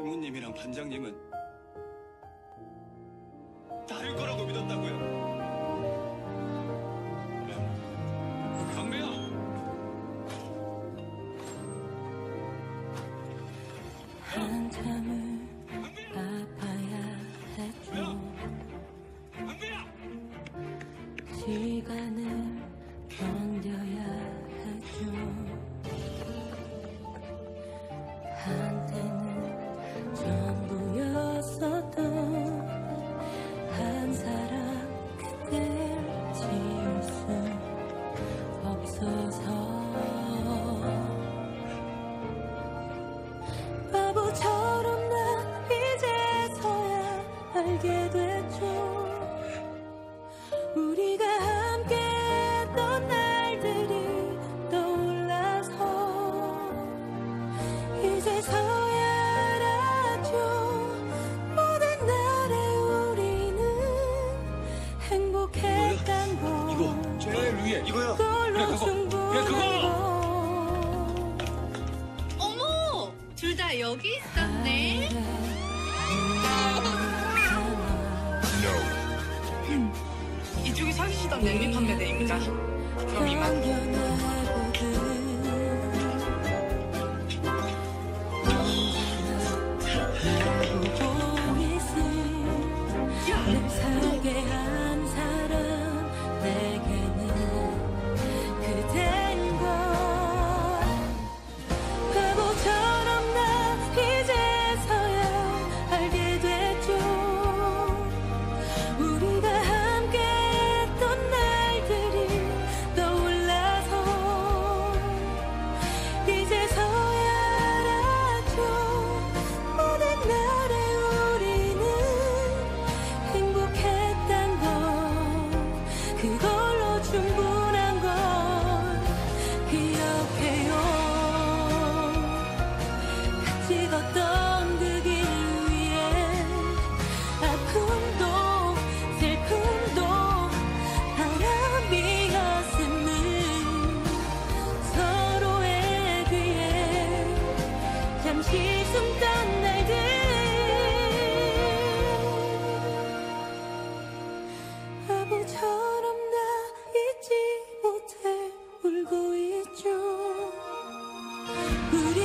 부모님이랑 반장님은 다를 거라고 믿었다고요. 강배야! 한참을 아파야 했죠. 시간을 견뎌야 했죠. 한때는 전부였었던 한 사람 그댈 지울 수 없어서 바보처럼 난 이제서야 알게 됐죠. 우리가 함께 했던 날들이 떠올라서 이제서야 알았죠. 모든 날에 우리는 행복했단 걸. 이거 제일 위에 이거요. 그걸로 충분한 걸. 어머! 둘 다 여기 있었네? 이쪽이 사귀시던 냄비 판매대입니다. 그럼 이만. 늘 살게 한 사람 내게는 그댄 걸. 바보처럼 나 이제서야 알게 됐죠. 우리가 함께 했던 날들이 떠올라서 이제서야 알았죠. 모든 날에 우리는 행복했단 걸. 그걸로 충분한 걸 기억해요. 같이 걷던 그 길 위에 아픔도 슬픔도 바람이었음을 서로의 뒤에 잠시 숨던 날들. 바보처럼 나 잊지 못해 울고 있죠. 우리